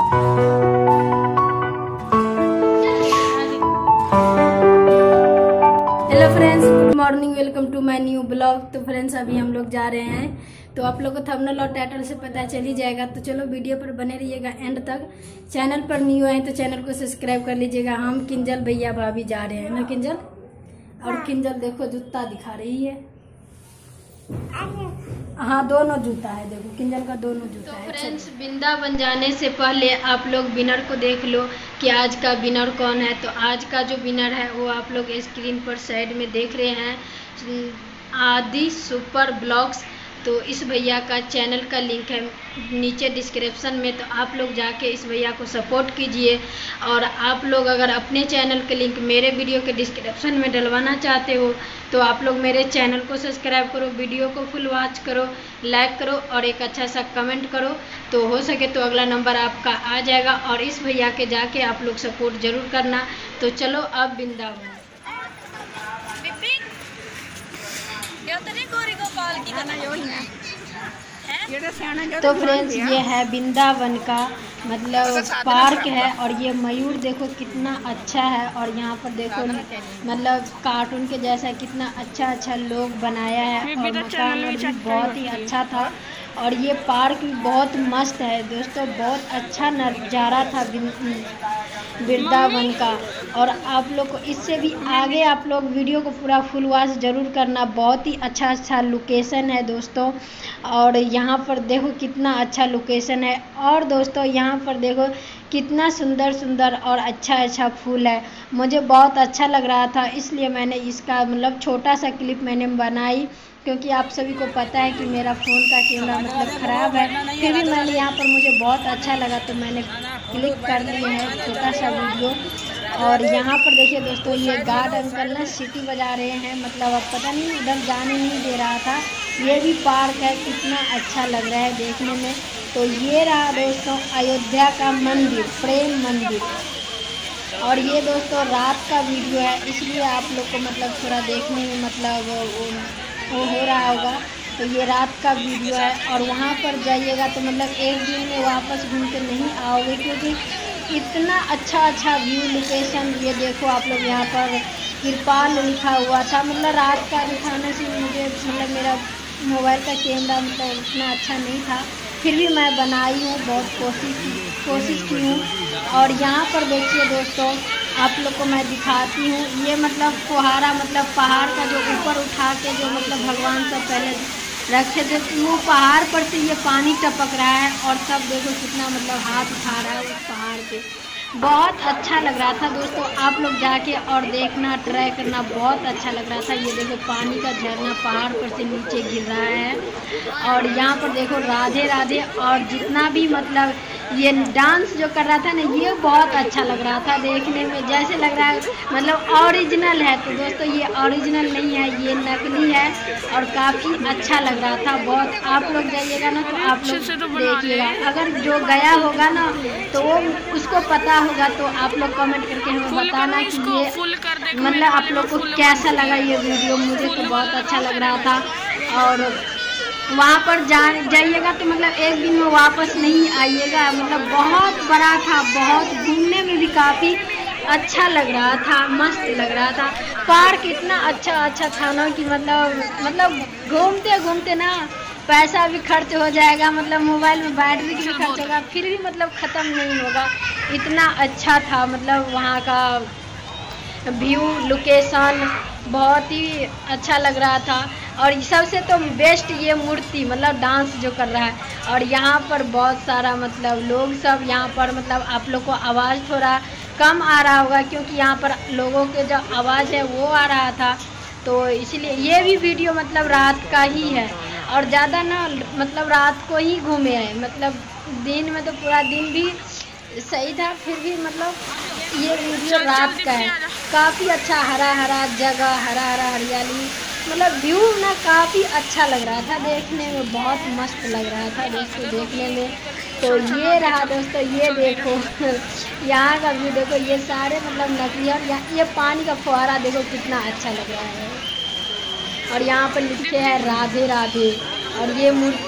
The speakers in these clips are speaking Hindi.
Hello friends, good morning, welcome to my new blog. तो फ्रेंड्स अभी हम लोग जा रहे हैं, तो आप लोग को थंबनेल और टाइटल से पता चल ही जाएगा। तो चलो वीडियो पर बने रहिएगा एंड तक। चैनल पर न्यू आए तो चैनल को सब्सक्राइब कर लीजिएगा। हम किंजल भैया भाभी जा रहे हैं ना किंजल, और किंजल देखो जूता दिखा रही है। हाँ, दोनों जूता है, देखो किंजल का दोनों जूता है। फ्रेंड्स, वृंदावन जाने से पहले आप लोग विनर को देख लो कि आज का विनर कौन है। तो आज का जो विनर है वो आप लोग स्क्रीन पर साइड में देख रहे हैं, आदि सुपर ब्लॉग्स। तो इस भैया का चैनल का लिंक है नीचे डिस्क्रिप्शन में, तो आप लोग जाके इस भैया को सपोर्ट कीजिए। और आप लोग अगर अपने चैनल के लिंक मेरे वीडियो के डिस्क्रिप्शन में डलवाना चाहते हो तो आप लोग मेरे चैनल को सब्सक्राइब करो, वीडियो को फुल वॉच करो, लाइक करो और एक अच्छा सा कमेंट करो। तो हो सके तो अगला नंबर आपका आ जाएगा। और इस भैया के जाके आप लोग सपोर्ट जरूर करना। तो चलो अब वृंदावन। तो फ्रेंड्स, ये है वृंदावन का मतलब पार्क है, और ये मयूर देखो कितना अच्छा है। और यहाँ पर देखो मतलब कार्टून के जैसा कितना अच्छा लोग बनाया है, और मकान भी बहुत ही अच्छा था। और ये पार्क भी बहुत मस्त है दोस्तों, बहुत अच्छा नज़ारा था वृंदावन का। और आप लोग को इससे भी आगे आप लोग वीडियो को पूरा फुल वॉच जरूर करना। बहुत ही अच्छा लोकेशन है दोस्तों। और यहाँ पर देखो कितना अच्छा लोकेशन है। और दोस्तों यहाँ पर देखो कितना सुंदर और अच्छा फूल है। मुझे बहुत अच्छा लग रहा था, इसलिए मैंने इसका मतलब छोटा सा क्लिप मैंने बनाई, क्योंकि आप सभी को पता है कि मेरा फ़ोन का कैमरा मतलब ख़राब है। फिर भी मैंने यहाँ पर मुझे बहुत अच्छा लगा तो मैंने क्लिक कर लिए हैं छोटा सा वीडियो। और यहाँ पर देखिए दोस्तों, ये गार्ड अंकल ना सीटी बजा रहे हैं, मतलब अब पता नहीं उधर जाने नहीं दे रहा था। ये भी पार्क है, कितना अच्छा लग रहा है देखने में। तो ये रहा दोस्तों अयोध्या का मंदिर, प्रेम मंदिर। और ये दोस्तों रात का वीडियो है, इसलिए आप लोग को मतलब थोड़ा देखने में मतलब वो हो रहा होगा। तो ये रात का वीडियो है। और वहाँ पर जाइएगा तो मतलब एक दिन में वापस घूम के नहीं आओगे, क्योंकि इतना अच्छा व्यू लोकेशन। ये देखो आप लोग, यहाँ पर कृपाल लिखा हुआ था। मतलब रात का दिखाने से मुझे मतलब मेरा मोबाइल का कैमरा मतलब उतना अच्छा नहीं था, फिर भी मैं बनाई हूँ, बहुत कोशिश की हूँ। और यहाँ पर देखिए दोस्तों, आप लोग को मैं दिखाती हूँ। ये मतलब फुहारा, मतलब पहाड़ का जो ऊपर उठा के जो मतलब भगवान सब पहले रखे थे, वो पहाड़ पर से ये पानी टपक रहा है। और सब देखो कितना मतलब हाथ उठा रहा है उस पहाड़ पे। बहुत अच्छा लग रहा था दोस्तों, आप लोग जाके और देखना, ट्राई करना, बहुत अच्छा लग रहा था। ये देखो पानी का झरना पहाड़ पर से नीचे गिर रहा है। और यहाँ पर देखो राधे राधे। और जितना भी मतलब ये डांस जो कर रहा था ना, ये बहुत अच्छा लग रहा था देखने में, जैसे लग रहा है मतलब ओरिजिनल है। तो दोस्तों ये ओरिजिनल नहीं है, ये नकली है। और काफ़ी अच्छा लग रहा था बहुत। आप लोग जाइएगा ना तो आप लोग देखिएगा, अगर जो गया होगा ना तो वो उसको पता होगा। तो आप लोग कमेंट करके हमें बताना कि ये मतलब आप लोग को कैसा लगा ये वीडियो। मुझे तो बहुत अच्छा लग रहा था। और वहाँ पर जाइएगा तो मतलब एक दिन में वापस नहीं आइएगा, मतलब बहुत बड़ा था, बहुत घूमने में भी काफ़ी अच्छा लग रहा था, मस्त लग रहा था। पार्क इतना अच्छा था ना कि मतलब घूमते घूमते ना पैसा भी खर्च हो जाएगा, मतलब मोबाइल में बैटरी भी खर्च होगा, फिर भी मतलब ख़त्म नहीं होगा। इतना अच्छा था, मतलब वहाँ का व्यू लोकेशन बहुत ही अच्छा लग रहा था। और सबसे तो बेस्ट ये मूर्ति, मतलब डांस जो कर रहा है। और यहाँ पर बहुत सारा मतलब लोग सब यहाँ पर, मतलब आप लोग को आवाज़ थोड़ा कम आ रहा होगा, क्योंकि यहाँ पर लोगों के जो आवाज़ है वो आ रहा था। तो इसलिए ये भी वीडियो मतलब रात का ही है। और ज़्यादा ना मतलब रात को ही घूमे हैं, मतलब दिन में तो पूरा दिन भी सही था, फिर भी मतलब ये वीडियो रात का है। काफ़ी अच्छा हरा जगह, हरा हरियाली, मतलब व्यू ना काफ़ी अच्छा लग रहा था देखने में, बहुत मस्त लग रहा था दोस्तों देखने में। तो ये रहा दोस्तों, ये देखो यहाँ का व्यू देखो, ये सारे मतलब नकली। और ये पानी का फुहारा देखो कितना अच्छा लग रहा है। और यहाँ पर लिखे हैं राधे राधे। और ये मूर्ति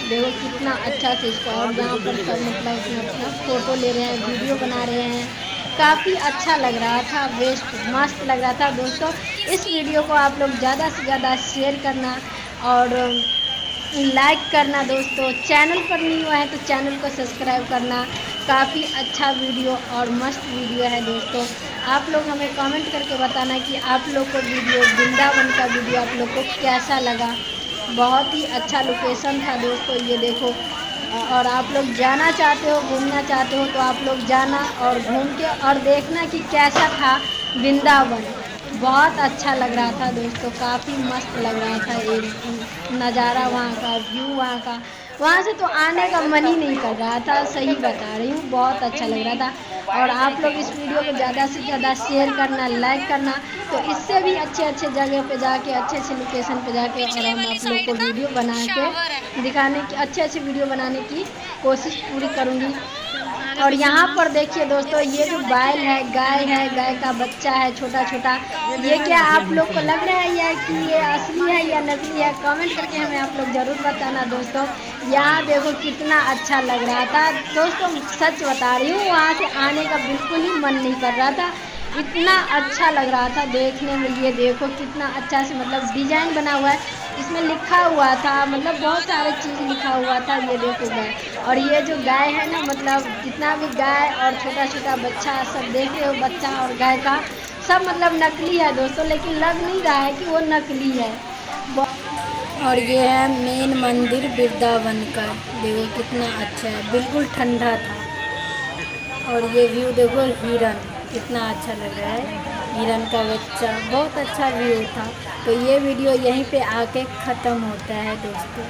देखो कितना अच्छा से इसको, और यहाँ पर सब मतलब अपना फ़ोटो ले रहे हैं, वीडियो बना रहे हैं। काफ़ी अच्छा लग रहा था, बेस्ट मस्त लग रहा था दोस्तों। इस वीडियो को आप लोग ज़्यादा से ज़्यादा शेयर करना और लाइक करना दोस्तों। चैनल पर नहीं हुआ है तो चैनल को सब्सक्राइब करना। काफ़ी अच्छा वीडियो और मस्त वीडियो है दोस्तों। आप लोग हमें कमेंट करके बताना कि आप लोग को वीडियो वृंदावन का वीडियो आप लोग को कैसा लगा। बहुत ही अच्छा लोकेशन था दोस्तों, ये देखो। और आप लोग जाना चाहते हो, घूमना चाहते हो तो आप लोग जाना और घूम के और देखना कि कैसा था वृंदावन। बहुत अच्छा लग रहा था दोस्तों, काफ़ी मस्त लग रहा था ये नज़ारा, वहाँ का व्यू, वहाँ से तो आने का मन ही नहीं कर रहा था। सही बता रही हूँ, बहुत अच्छा लग रहा था। और आप लोग इस वीडियो को ज़्यादा से ज़्यादा शेयर करना, लाइक करना, तो इससे भी अच्छे अच्छे जगह पे जाके, अच्छे अच्छे लोकेशन पे जाके और हम आप लोग को वीडियो बना के दिखाने की, अच्छे अच्छे वीडियो बनाने की कोशिश पूरी करूँगी। और यहाँ पर देखिए दोस्तों, ये जो बैल है, गाय का बच्चा है छोटा छोटा। ये क्या आप लोग को लग रहा है या कि ये असली है या नकली है? कमेंट करके हमें आप लोग ज़रूर बताना दोस्तों। यहाँ देखो कितना अच्छा लग रहा था दोस्तों, सच बता रही हूँ, वहाँ से आने का बिल्कुल ही मन नहीं कर रहा था। इतना अच्छा लग रहा था देखने में। ये देखो कितना अच्छा से मतलब डिजाइन बना हुआ है, इसमें लिखा हुआ था, मतलब बहुत सारे चीज़ लिखा हुआ था। ये देखो गाय, और ये जो गाय है ना, मतलब जितना भी गाय और छोटा छोटा बच्चा सब देख रहे हो, बच्चा और गाय का सब मतलब नकली है दोस्तों, लेकिन लग नहीं रहा है कि वो नकली है। और ये है मेन मंदिर वृंदावन का, देखो कितना अच्छा है, बिल्कुल ठंडा था। और ये व्यू देखो, हिरन कितना अच्छा लग रहा है, हिरन का बच्चा, बहुत अच्छा व्यू था। तो ये वीडियो यहीं पे आके ख़त्म होता है दोस्तों।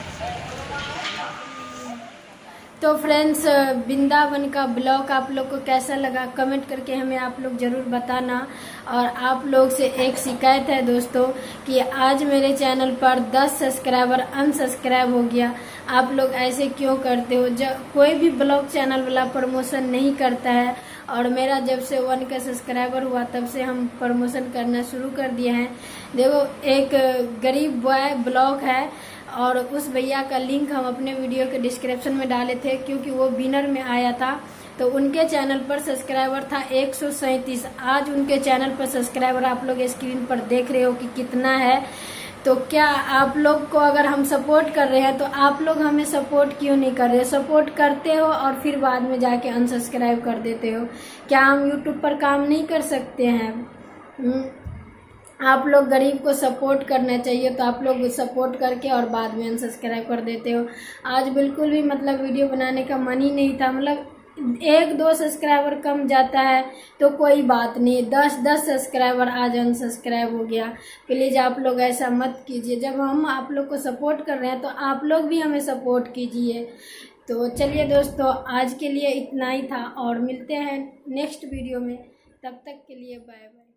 तो फ्रेंड्स, वृंदावन का ब्लॉग आप लोग को कैसा लगा कमेंट करके हमें आप लोग ज़रूर बताना। और आप लोग से एक शिकायत है दोस्तों कि आज मेरे चैनल पर 10 सब्सक्राइबर अनसब्सक्राइब हो गया। आप लोग ऐसे क्यों करते हो? जब कोई भी ब्लॉग चैनल वाला प्रमोशन नहीं करता है, और मेरा जब से 1 का सब्सक्राइबर हुआ तब से हम प्रमोशन करना शुरू कर दिए हैं। देखो, एक गरीब बॉय ब्लॉग है और उस भैया का लिंक हम अपने वीडियो के डिस्क्रिप्शन में डाले थे, क्योंकि वो विनर में आया था। तो उनके चैनल पर सब्सक्राइबर था 137। आज उनके चैनल पर सब्सक्राइबर आप लोग स्क्रीन पर देख रहे हो कि कितना है। तो क्या आप लोग को अगर हम सपोर्ट कर रहे हैं तो आप लोग हमें सपोर्ट क्यों नहीं कर रहे? सपोर्ट करते हो और फिर बाद में जाके अनसब्सक्राइब कर देते हो। क्या हम यूट्यूब पर काम नहीं कर सकते हैं? आप लोग गरीब को सपोर्ट करना चाहिए, तो आप लोग सपोर्ट करके और बाद में अनसब्सक्राइब कर देते हो। आज बिल्कुल भी मतलब वीडियो बनाने का मन ही नहीं था। मतलब 1-2 सब्सक्राइबर कम जाता है तो कोई बात नहीं, 10 सब्सक्राइबर आज अनसब्सक्राइब हो गया। प्लीज़ आप लोग ऐसा मत कीजिए। जब हम आप लोग को सपोर्ट कर रहे हैं तो आप लोग भी हमें सपोर्ट कीजिए। तो चलिए दोस्तों, आज के लिए इतना ही था और मिलते हैं नेक्स्ट वीडियो में। तब तक के लिए बाय बाय।